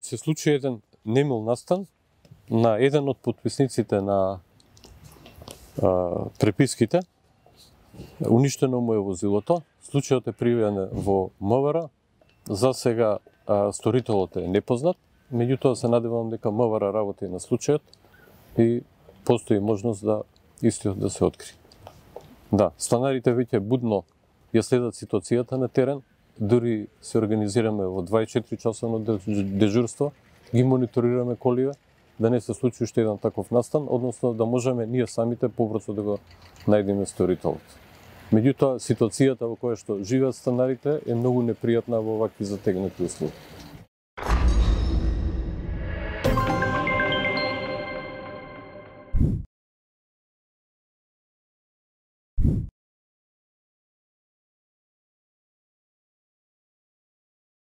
се случи еден немил настан на еден од потписниците на преписките. Уништено му е возилото. Случајот е пријавен во МВР. За сега сторителот е непознат. Меѓутоа се надевам дека МВР работи на случајот и постои можност да истиот да се откри. Да, станарите веќе будно ја следат ситуацијата на терен, дури се организираме во 24 часовно дежурство, ги мониторираме коливе, да не се случи уште еден таков настан, односно да можеме ние самите побрзо да го најдеме сторителот. Меѓутоа, ситуацијата во која што живеат станарите е многу непријатна во вакви затегнати услови.